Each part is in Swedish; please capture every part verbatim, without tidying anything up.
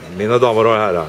Mina damer och herrar,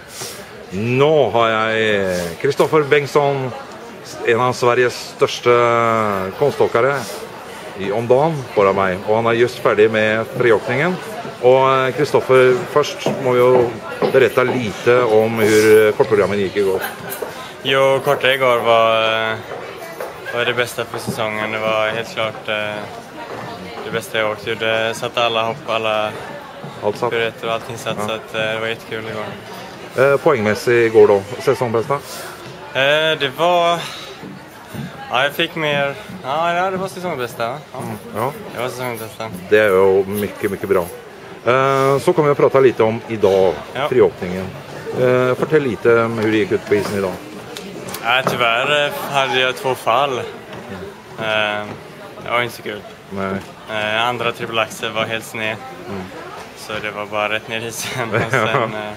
nu har jag Kristoffer Bengtsson, en av Sveriges största konståkare i omdagen foran mig, och han är just färdig med friåkningen. Och Kristoffer, först må vi berätta lite om hur kortprogrammet gick igår. Jo, korta igår var, var det bästa för säsongen. Det var helt klart det bästa jag åkt. Det satt alla hopp, alla piruetter och allting satt, ja. Så att, det var jättekul igår. Eh, poängmässigt igår då, säsongbästa? Eh, det var... Ja, jag fick mer... Ja, det var säsongbästa. Ja. Mm, ja. Det var säsongbästa. Det är ju mycket, mycket bra. Eh, så kommer vi att prata lite om idag, ja. Friåkningen. Eh, fortell lite om hur det gick ut på isen idag. Ja, tyvärr hade jag två fall. Mm. Eh, det var inte så kul. Nej. Eh, andra trippelaxer var helt sned. Mm. Så det var bara rätt ner i isen. Och sen,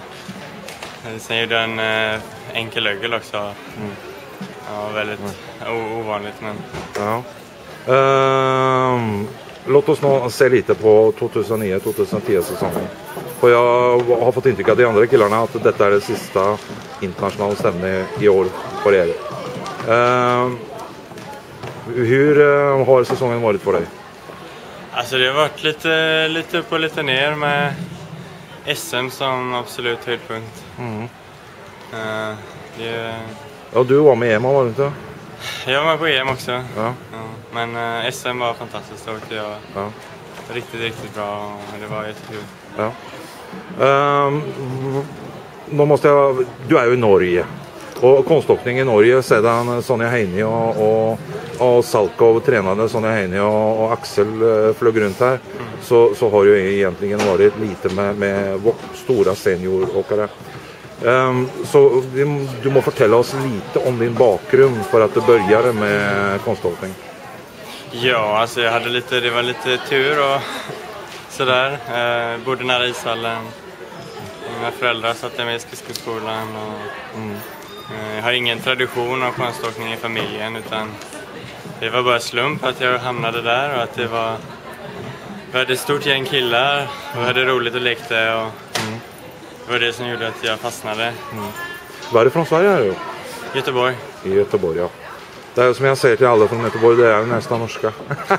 eh, sen gjorde jag en eh, enkel ögel också. Mm. Ja, väldigt mm. ovanligt. Men... Ja. Um, låt oss nu se lite på tjugohundranio tjugohundratio säsongen. För jag har fått intryck av de andra killarna att detta är det sista internationella stämningen i år för er. Um, hur uh, har säsongen varit för dig? Alltså det har varit lite, lite upp och lite ner med S M som absolut höjdpunkt. Mm. Uh, det... Ja, du var med i E M, var du inte? Jag var på E M också. Ja. Ja, men uh, S M var fantastiskt. Då åkte jag ja. riktigt, riktigt bra och det var jättekul. Ja. Um, då måste jag... Du är ju i Norge. Och konståkning i Norge sedan Sonja Heini och, och, och Salkov tränade Sonja Heini och, och Axel uh, flög runt här. Mm. Så, så har ju egentligen varit lite med, med stora senioråkare. Um, så du, du må fortälla oss lite om din bakgrund för att du började med konståkning. Ja, alltså jag hade lite, det var lite tur och sådär. Uh, bodde nära ishallen. Mina föräldrar satt med i skridskoskolan och mm. uh, jag har ingen tradition av konståkning i familjen, utan det var bara slump att jag hamnade där och att det var, vi hade ett stort gäng killar och vi hade roligt och lekte och mm. det var det som gjorde att jag fastnade. Mm. Varifrån Sverige är du? Göteborg. I Göteborg, ja. Det är som jag säger till alla från Göteborg, det är ju nästan norska.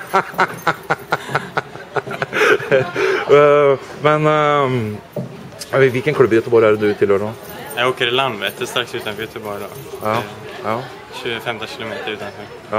Men um, vilken klubb i Göteborg är det du tillhör då? Jag åker i Landvetter strax utanför Göteborg då. Ja. Ja. tjugofem kilometer utanför. Ja.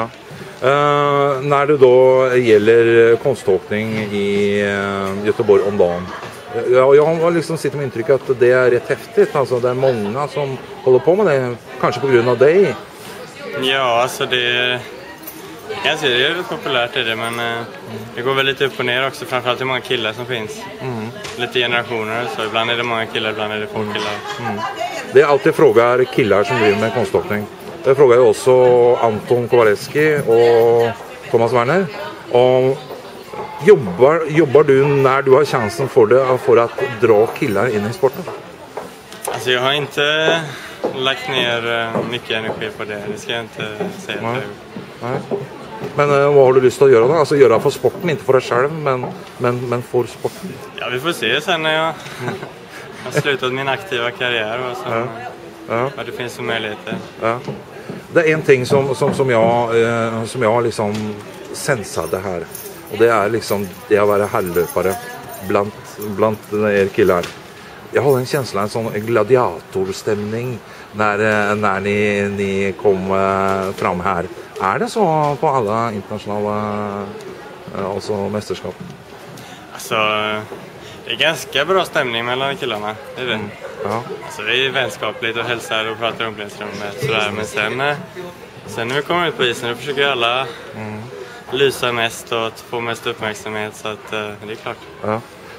Uh, när det då gäller konståkning i uh, Göteborg om dagen. Ja, jag har liksom sitter med intryck att det är rätt häftigt. Alltså, det är många som håller på med det, kanske på grund av dig. Ja, alltså det, jag ser det är rätt populärt är det, men mm. det går väl lite upp och ner också, framförallt hur många killar som finns. Mm. Lite generationer, så ibland är det många killar, ibland är det få killar. Mm. Det är alltid frågar killar som driver med konståkning. Det frågar jag också Anton Kowaleski och Thomas Werner. Och Jobbar, jobbar du när du har chansen för det för att dra killar in i sporten? Alltså jag har inte lagt ner mycket energi på det. Det ska jag inte säga. Nej. Nej. Men uh, vad har du lust att göra då? Alltså göra för sporten, inte för dig själv, men, men, men för sporten. Ja, vi får se sen när jag mm. har slutat min aktiva karriär och så, ja. Ja. vad det finns för möjligheter. Ja. Det är en ting som, som, som jag, eh, som jag liksom sensade här. Och det är liksom det att vara herrlöpare bland, bland er killar. Jag har en känsla, en sån gladiatorstämning när, när ni, ni kom fram här. Är det så på alla internationella alltså mästerskap? Alltså, det är ganska bra stämning mellan killarna. Det är det. Mm. Ja. Alltså, det är vänskapligt och hälsar och pratar om omklädningsrummet sådär. Men sen, sen när vi kommer ut på isen då försöker alla mm. lysa mest och få mest uppmärksamhet, så att uh, det är klart. Ja.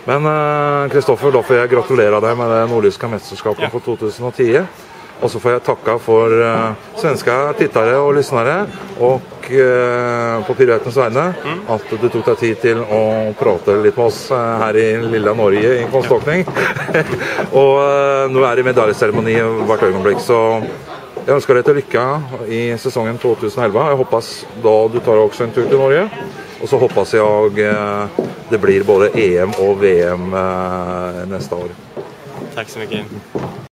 Men Kristoffer, uh, då får jag gratulera dig med det nordiska mästerskapet ja. På tjugohundratio. Och så får jag tacka för uh, svenska tittare och lyssnare och uh, på Piruettens vägnar mm. att du tog dig tid till att prata lite med oss uh, här i lilla Norge i konståkning. Ja. Och uh, nu är det medaljeceremoni vart ögonblick, så jag önskar dig till lycka i säsongen tjugoelva. Jag hoppas då du tar också en tur till Norge. Och så hoppas jag uh, det blir både E M och V M uh, nästa år. Tack så mycket.